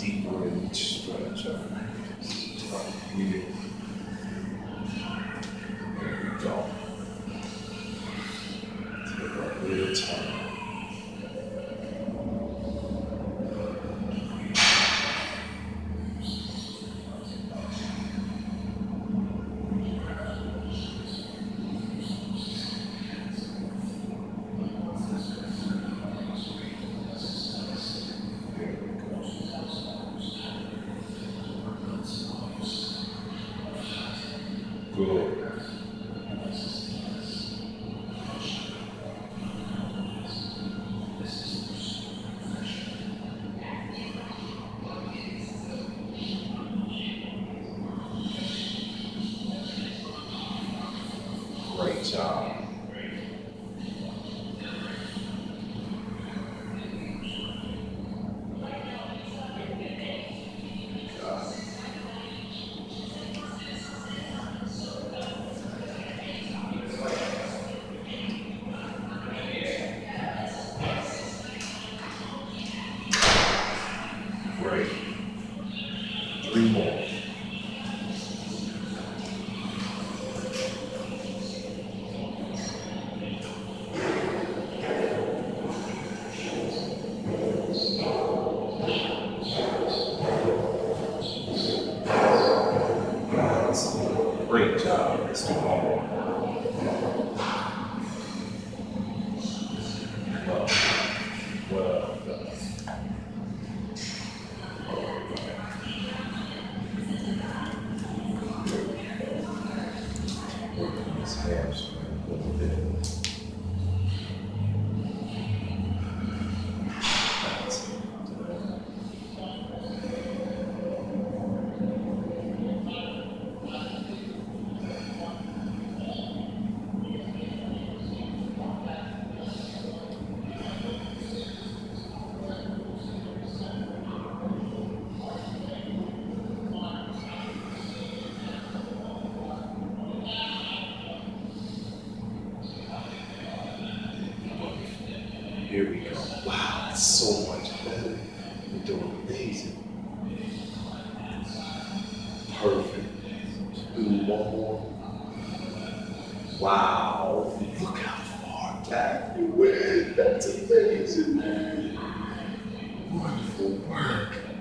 deeper in each stretch. All right. Breathe. There we go. Take a little time. Good. Great job. Great. 3 more. Great job. Let's do 1 more. Well done. Working this hamstring a little bit. That's it. Here we go. Wow, that's so much better. You're doing amazing. Perfect. Do 1 more. Wow, look how far back you went. That's amazing, man. Wonderful work.